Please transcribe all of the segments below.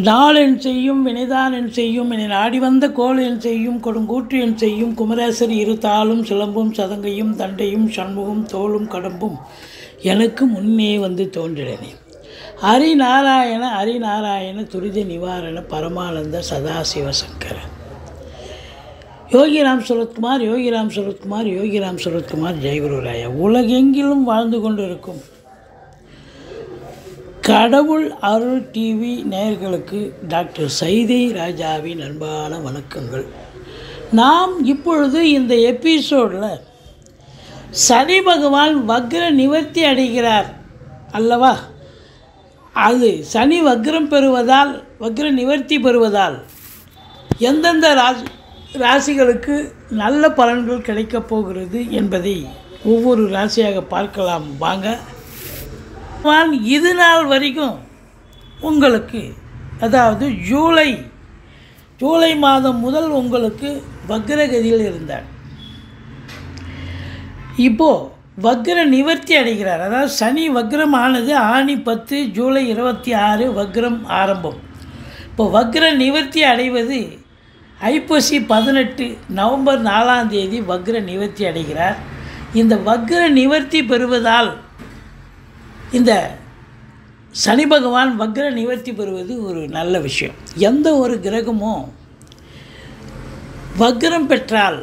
நாளென் செய்யும் வினைதான் என் செய்யும் என நாடி வந்த கோள் என் செய்யும் கொடுங்கூற்று என் செய்யும் குமரேசர் இரு தாளும் சிலம்பும் சதங்கையும் தண்டையும் சண்முகம் தோளும் கடம்பும் எனக்கு முன்னே வந்து தோன்றினே. ஹரிநாராயண துரித நிவாரண பரமானந்த சதாசிவசங்கர. யோகிராம் சுரத்குமார் ஜெயகுருராயா. உலகெங்கிலும் வாழ்ந்து கொண்டிருக்கும் கடவுள் அருள் டிவி நேயர்களுக்கு டாக்டர் சைதை ராஜாவின் அன்பான வணக்கங்கள். நாம் இப்பொழுது இந்த எபிசோடில் சனி பகவான் வக்ர நிவர்த்தி அடைகிறார் அல்லவா? அது சனி வக்ர நிவர்த்தி பெறுவதால் எந்தெந்த ராசிகளுக்கு நல்ல பலன்கள் கிடைக்கப் போகிறது என்பதை ஒவ்வொரு ராசியாக பார்க்கலாம் வாங்க. இது நாள் வரைக்கும் உங்களுக்கு, அதாவது ஜூலை மாதம் முதல் உங்களுக்கு வக்ரகதியில் இருந்தார். இப்போது வக்ர நிவர்த்தி அடைகிறார். அதாவது சனி வக்ரமானது ஆனி 10 ஜூலை 26 வக்ரம் ஆரம்பம். இப்போ வக்ர நிவர்த்தி அடைவது ஐப்பசி 18 நவம்பர் 4ஆம் தேதி வக்ர நிவர்த்தி அடைகிறார். இந்த வக்ர நிவர்த்தி பெறுவதால் இந்த சனி பகவான் வக்ர நிவர்த்தி பெறுவது ஒரு நல்ல விஷயம். எந்த ஒரு கிரகமும் வக்ரம் பெற்றால்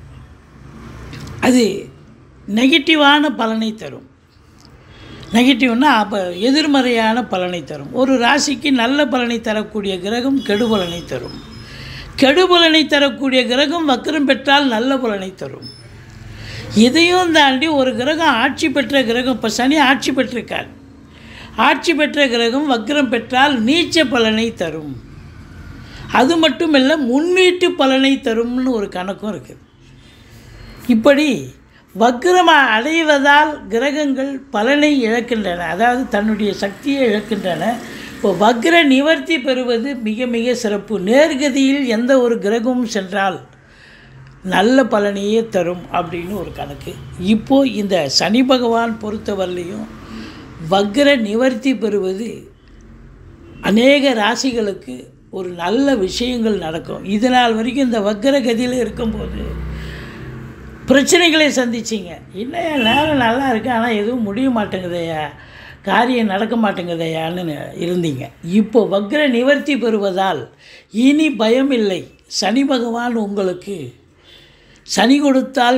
அது நெகட்டிவான பலனை தரும். நெகட்டிவ்னா அப்போ எதிர்மறையான பலனை தரும். ஒரு ராசிக்கு நல்ல பலனை தரக்கூடிய கிரகம் கெடுபலனை தரும். கெடுபலனை தரக்கூடிய கிரகம் வக்ரம் பெற்றால் நல்ல பலனை தரும். இதையும் தாண்டி ஒரு கிரகம் ஆட்சி பெற்ற கிரகம், இப்போ சனி ஆட்சி பெற்றிருக்கார், ஆட்சி பெற்ற கிரகம் வக்ரம் பெற்றால் நீச்ச பலனை தரும். அது மட்டும் இல்லை, முன்னீட்டு பலனை தரும்னு ஒரு கணக்கும் இருக்குது. இப்படி வக்ரம் அடைவதால் கிரகங்கள் பலனை இழக்கின்றன, அதாவது தன்னுடைய சக்தியை இழக்கின்றன. இப்போ வக்ர நிவர்த்தி பெறுவது மிக மிக சிறப்பு. நேர்கதியில் எந்த ஒரு கிரகமும் சென்றால் நல்ல பலனையே தரும் அப்படின்னு ஒரு கணக்கு. இப்போது இந்த சனி பகவான் பொறுத்தவரையிலையும் வக்ர நிவர்த்தி பெறுவது அநேக ராசிகளுக்கு ஒரு நல்ல விஷயங்கள் நடக்கும். இதனால் வரைக்கும் இந்த வக்ர கதியில் இருக்கும்போது பிரச்சனைகளை சந்திச்சிங்க. என்ன நேரம் நல்லா இருக்குது, ஆனால் எதுவும் முடிய மாட்டேங்குதையா, காரியம் நடக்க மாட்டேங்குதையான்னு இருந்தீங்க. இப்போ வக்ர நிவர்த்தி பெறுவதால் இனி பயம் இல்லை. சனி பகவான் உங்களுக்கு சனி கொடுத்தால்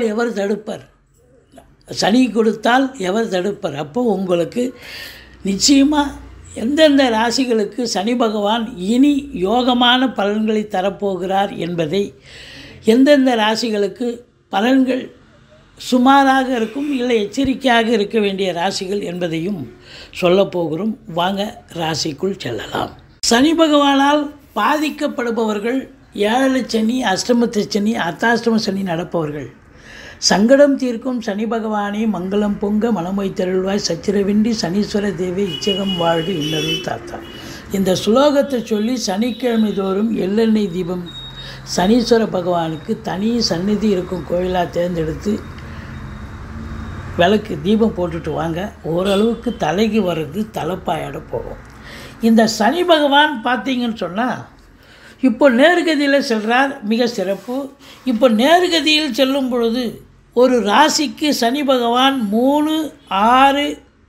எவர் தடுப்பர். அப்போ உங்களுக்கு நிச்சயமாக எந்தெந்த ராசிகளுக்கு சனி பகவான் இனி யோகமான பலன்களை தரப்போகிறார் என்பதை, எந்தெந்த ராசிகளுக்கு பலன்கள் சுமாராக இருக்கும் இல்லை எச்சரிக்கையாக இருக்க வேண்டிய ராசிகள் என்பதையும் சொல்லப்போகிறோம். வாங்க ராசிக்குள் செல்லலாம். சனி பகவானால் பாதிக்கப்படுபவர்கள், 7 சனி, அஷ்டமத்து சனி, அர்த்தாஷ்டம சனி நடப்பவர்கள், சங்கடம் தீர்க்கும் சனி பகவானே மங்களம் பொங்க மனமொய் தருள்வாய் சச்சிரவின்றி சனீஸ்வர தேவி இச்சகம் வாழ்க இன்னருள் தாத்தா. இந்த சுலோகத்தை சொல்லி சனிக்கிழமை தோறும் எள்ளெண்ணெய் தீபம் சனீஸ்வர பகவானுக்கு தனி சந்நிதி இருக்கும் கோயிலாக தேர்ந்தெடுத்து விளக்கு தீபம் போட்டுட்டு வாங்க. ஓரளவுக்கு தலைக்கு வர்றது தலைப்பாயோட போகும். இந்த சனி பகவான் பார்த்தீங்கன்னு சொன்னால் இப்போ நேர்கதியில் செல்கிறார், மிக சிறப்பு. இப்போ நேர்கதியில் செல்லும் பொழுது ஒரு ராசிக்கு சனி பகவான் 3, 6,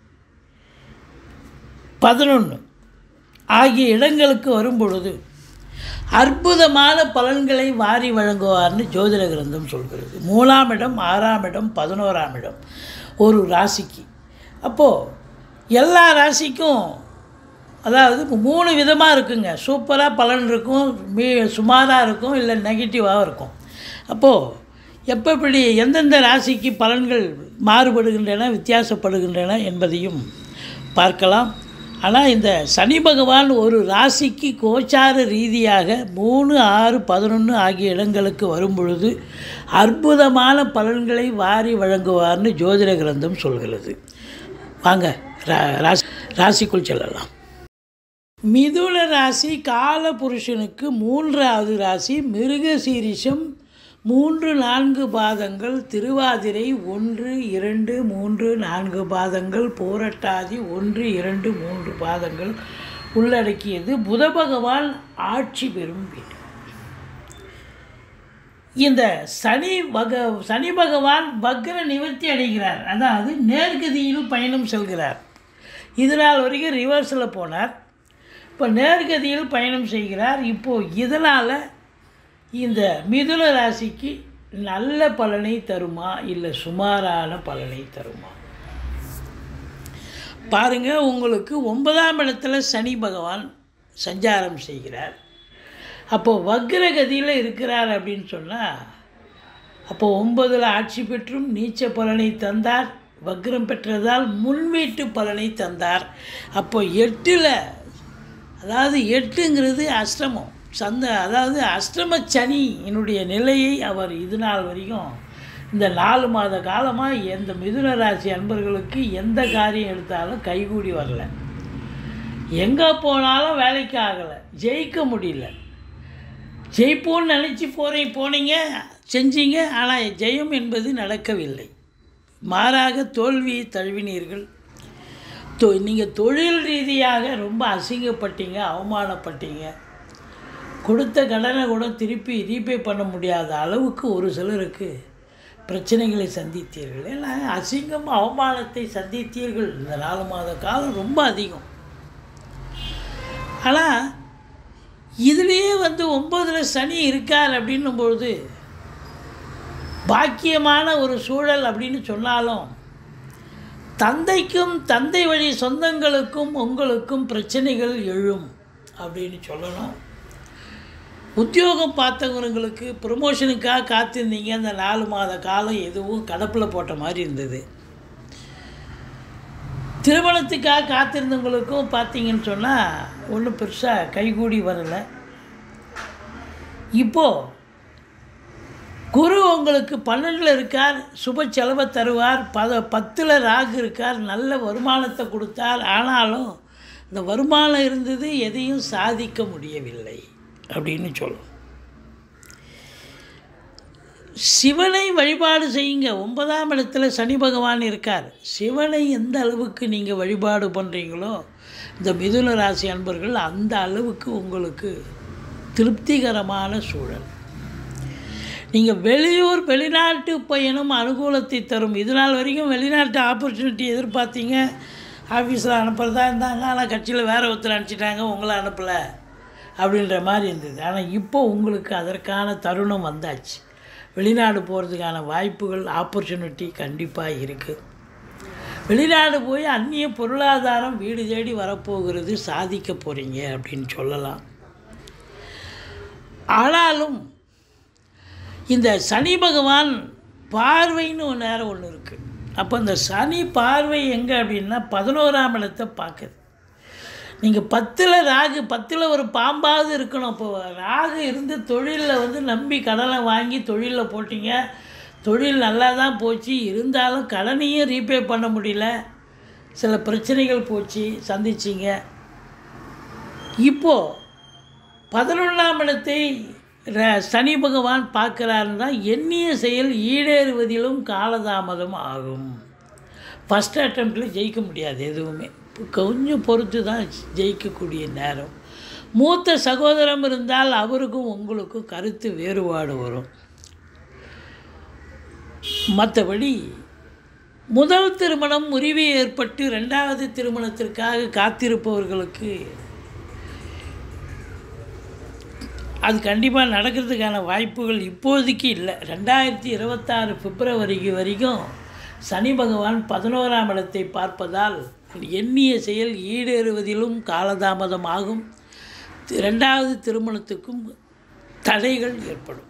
11 ஆகிய இடங்களுக்கு வரும் பொழுது அற்புதமான பலன்களை வாரி வழங்குவார்னு ஜோதிட கிரந்தம் சொல்கிறது. 3ஆம் இடம், 6ஆம் இடம், 11ஆம் இடம் ஒரு ராசிக்கு. அப்போது எல்லா ராசிக்கும், அதாவது 3 விதமாக இருக்குங்க. சூப்பராக பலன் இருக்கும், சுமாராக இருக்கும், இல்லை நெகட்டிவாக இருக்கும். அப்போது எப்படி எந்தெந்த ராசிக்கு பலன்கள் மாறுபடுகின்றன, வித்தியாசப்படுகின்றன என்பதையும் பார்க்கலாம். ஆனால் இந்த சனி பகவான் ஒரு ராசிக்கு கோச்சார ரீதியாக 3, 6, 11 ஆகிய இடங்களுக்கு வரும் பொழுது அற்புதமான பலன்களை வாரி வழங்குவார்னு ஜோதிட கிரந்தம் சொல்கிறது. வாங்க ராசிக்குள் செல்லலாம். மிதுன ராசி கால புருஷனுக்கு 3வது ராசி. மிருகசீரிஷம் 3, 4 பாதங்கள், திருவாதிரை 1, 2, 3, 4 பாதங்கள், பூரட்டாதி 1, 2, 3 பாதங்கள், உள்ளடக்கியது. புத பகவான் ஆட்சி பெறும் வீடு. இந்த சனி பகவான் வக்ர நிவர்த்தி அடைகிறார், அதாவது நேர்கதியில் பயணம் செல்கிறார். இதனால் வரைக்கும் ரிவர்ஸில் போனார், இப்போ நேர்கதியில் பயணம் செய்கிறார். இப்போது இதனால் இந்த மிதுன ராசிக்கு நல்ல பலனை தருமா இல்லை சுமாரான பலனை தருமா? பாருங்கள், உங்களுக்கு 9ஆம் இடத்துல சனி பகவான் சஞ்சாரம் செய்கிறார். அப்போது வக்ரகதியில் இருக்கிறார் அப்படின்னு சொன்னால், அப்போது 9ல் ஆட்சி பெற்றும் நீச்ச பலனை தந்தார், வக்ரம் பெற்றதால் முன்வீட்டு பலனை தந்தார். அப்போ 8ல், அதாவது 8ங்கிறது அஷ்டமம், அதாவது அஷ்டம சனி என்னுடைய நிலையை அவர் இது நாள் வரைக்கும் இந்த 4 மாத காலமாக எந்த மிதுன ராசி அன்பர்களுக்கு எந்த காரியம் எடுத்தாலும் கைகூடி வரல, எங்கே போனாலும் வேலைக்கு ஆகலை, ஜெயிக்க முடியல. ஜெயிப்போன்னு நினச்சி போனீங்க, செஞ்சீங்க, ஆனால் ஜெயம் என்பது நடக்கவில்லை. மாறாக தோல்வியை தழுவினீர்கள். நீங்கள் தொழில் ரீதியாக ரொம்ப அசிங்கப்பட்டீங்க, அவமானப்பட்டீங்க. கொடுத்த கடனை கூட திருப்பி ரீபே பண்ண முடியாத அளவுக்கு ஒரு சிலருக்கு பிரச்சனைகளை சந்தித்தீர்கள். ஏன்னா அசிங்கம் அவமானத்தை சந்தித்தீர்கள். இந்த 4 மாத காலம் ரொம்ப அதிகம். ஆனால் இதுலேயே 9ல் சனி இருக்கார் அப்படின்னும்பொழுது பாக்கியமான ஒரு சூழல் அப்படின்னு சொன்னாலும், தந்தைக்கும் தந்தை வழி சொந்தங்களுக்கும் உங்களுக்கும் பிரச்சனைகள் எழும் அப்படின்னு சொல்லணும். உத்தியோகம் பார்த்தவங்களுக்கு ப்ரமோஷனுக்காக காத்திருந்தீங்க, அந்த 4 மாத காலம் எதுவும் கடப்பில் போட்ட மாதிரி இருந்தது. திருமணத்துக்காக காத்திருந்தவங்களுக்கும் பார்த்தீங்கன்னு சொன்னால் ஒன்றும் பெருசாக கைகூடி வரலை. இப்போது குரு உங்களுக்கு 12ல் இருக்கார், சுப செலவை தருவார். 10ல் ராகு இருக்கார், நல்ல வருமானத்தை கொடுத்தார். ஆனாலும் இந்த வருமானம் இருந்தது, எதையும் சாதிக்க முடியவில்லை அப்படின்னு சொல்லும். சிவனை வழிபாடு செய்யுங்க. 9ஆம் இடத்துல சனி பகவான் இருக்கார். சிவனை எந்த அளவுக்கு நீங்கள் வழிபாடு பண்ணுறீங்களோ இந்த மிதுன ராசி அன்பர்கள், அந்த அளவுக்கு உங்களுக்கு திருப்திகரமான சூழல். நீங்கள் வெளியூர் வெளிநாட்டு பயணம் அனுகூலத்தை தரும். இதனால் வரைக்கும் வெளிநாட்டு ஆப்பர்ச்சுனிட்டி எதிர்பார்த்தீங்க, ஆஃபீஸில் அனுப்புகிறதா இருந்தாங்க, ஆனால் கட்சியில் வேறு ஒருத்தர் அனுப்பிச்சிட்டாங்க, உங்களை அனுப்பலை அப்படின்ற மாதிரி இருந்தது. ஆனால் இப்போ உங்களுக்கு அதற்கான தருணம் வந்தாச்சு. வெளிநாடு போகிறதுக்கான வாய்ப்புகள், ஆப்பர்ச்சுனிட்டி கண்டிப்பாக இருக்குது. வெளிநாடு போய் அந்நிய பொருளாதாரம் வீடு தேடி வரப்போகிறது, சாதிக்க போகிறீங்க அப்படின்னு சொல்லலாம். ஆனாலும் இந்த சனி பகவான் பார்வைன்னு ஒரு நேரம் ஒன்று இருக்குது. அப்போ இந்த சனி பார்வை எங்கே அப்படின்னா 11ஆம் இடத்தை பார்க்குது. நீங்கள் 10ல் ராகு, 10ல் ஒரு பாம்பாவது இருக்கணும். இப்போ ராகு இருந்து தொழிலில் நம்பி கடனை வாங்கி தொழிலில் போட்டிங்க, தொழில் நல்லா தான் போச்சு, இருந்தாலும் கடனையும் ரீபே பண்ண முடியல, சில பிரச்சனைகள் போச்சு, சந்திச்சிங்க. இப்போது 11ஆம் இடத்தை சனி பகவான் பார்க்குறாருன்னா எண்ணிய செயல் ஈடேறுவதிலும் காலதாமதம் ஆகும். ஃபஸ்ட் அட்டெம்ப்டில் ஜெயிக்க முடியாது, எதுவுமே கொஞ்சம் பொறுத்து தான் ஜெயிக்கக்கூடிய நேரம். மூத்த சகோதரம் இருந்தால் அவருக்கும் உங்களுக்கும் கருத்து வேறுபாடு வரும். மற்றபடி முதல் திருமணம் முறிவு ஏற்பட்டு 2வது திருமணத்திற்காக காத்திருப்பவர்களுக்கு அது கண்டிப்பாக நடக்கிறதுக்கான வாய்ப்புகள் இப்போதைக்கு இல்லை. 2026 பிப்ரவரி வரைக்கும் சனி பகவான் 11ஆம் இடத்தை பார்ப்பதால் எண்ணிய செயல் ஈடேறுவதிலும் காலதாமதம் ஆகும். 2வது திருமணத்துக்கும் தடைகள் ஏற்படும்.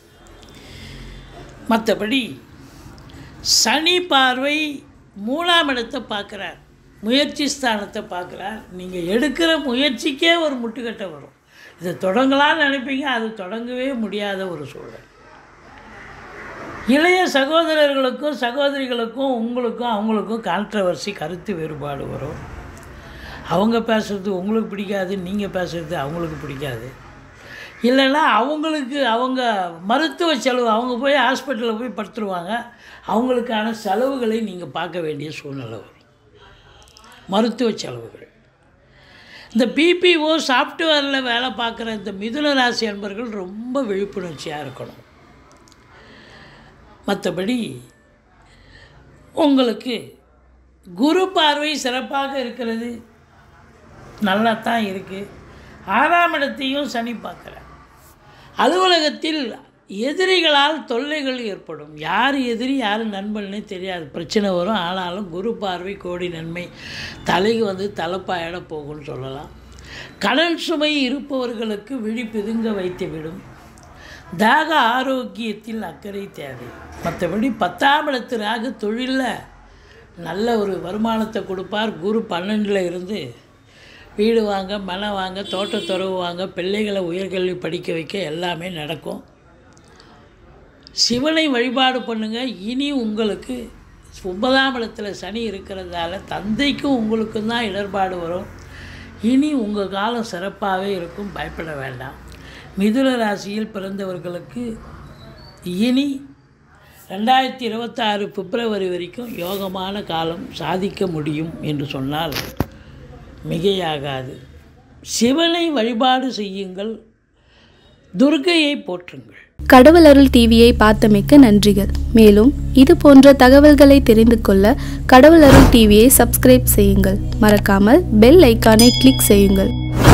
மற்றபடி சனி பார்வை 3ஆம் இடத்தை பார்க்குறார், முயற்சி ஸ்தானத்தை பார்க்குறார். நீங்கள் எடுக்கிற முயற்சிக்கே ஒரு முட்டுக்கட்டை வரும். இதை தொடங்கலான்னு நினைப்பீங்க, அது தொடங்கவே முடியாத ஒரு சூழல். இளைய சகோதரர்களுக்கும் சகோதரிகளுக்கும் உங்களுக்கும் அவங்களுக்கும் கான்ட்ரவர்சி, கருத்து வேறுபாடு வரும். அவங்க பேசுகிறது உங்களுக்கு பிடிக்காது, நீங்கள் பேசுகிறது அவங்களுக்கு பிடிக்காது. இல்லைன்னா அவங்களுக்கு அவங்க மருத்துவ செலவு, அவங்க போய் ஹாஸ்பிட்டலில் போய் படுத்துருவாங்க, அவங்களுக்கான செலவுகளை நீங்கள் பார்க்க வேண்டிய சூழ்நிலை வரும். மருத்துவ செலவுகள் இந்த பிபிஓ சாஃப்ட்வேரில் வேலை பார்க்குற இந்த மிதுன ராசி அன்பர்கள் ரொம்ப விழிப்புணர்ச்சியாக இருக்கணும். மற்றபடி உங்களுக்கு குரு பார்வை சிறப்பாக இருக்கிறது, நல்லா தான் இருக்குது. 6ஆம் இடத்தையும் சனி பார்க்குறார். அலுவலகத்தில் எதிரிகளால் தொல்லைகள் ஏற்படும். யார் எதிரி யார் நண்பன்னே தெரியாது, பிரச்சனை வரும். ஆனாலும் குரு பார்வை கோடி நன்மை, தலைக்கு வந்து தலைப்பாயிட போகும்னு சொல்லலாம். கடன் சுமை இருப்பவர்களுக்கு விழி பிதுங்க வைத்துவிடும். தாக ஆரோக்கியத்தில் அக்கறை தேவை. மற்றபடி 10ஆம் இடத்து ராகு தொழிலில் நல்ல ஒரு வருமானத்தை கொடுப்பார். குரு 12ல் இருந்து வீடு வாங்க, மனை வாங்க, தோட்டத்துறவு வாங்க, பிள்ளைகளை உயர்கல்வி படிக்க வைக்க எல்லாமே நடக்கும். சிவனை வழிபாடு பண்ணுங்கள். இனி உங்களுக்கு 9ஆம் இடத்துல சனி இருக்கிறதால தந்தைக்கும் உங்களுக்கும் தான் இடர்பாடு வரும். இனி உங்கள் காலம் சிறப்பாகவே இருக்கும், பயப்பட வேண்டாம். மிதுன ராசியில் பிறந்தவர்களுக்கு இனி 2026 பிப்ரவரி வரைக்கும் யோகமான காலம், சாதிக்க முடியும் என்று சொன்னால் மிகையாகாது. சிவனை வழிபாடு செய்யுங்கள், துர்க்கையை போற்றுங்கள். கடவுள் அருள் டிவியை பார்த்தமைக்கு நன்றிகள். மேலும் இது போன்ற தகவல்களை தெரிந்து கொள்ள கடவுள் அருள் டிவியை சப்ஸ்கிரைப் செய்யுங்கள். மறக்காமல் பெல் ஐக்கானை கிளிக் செய்யுங்கள்.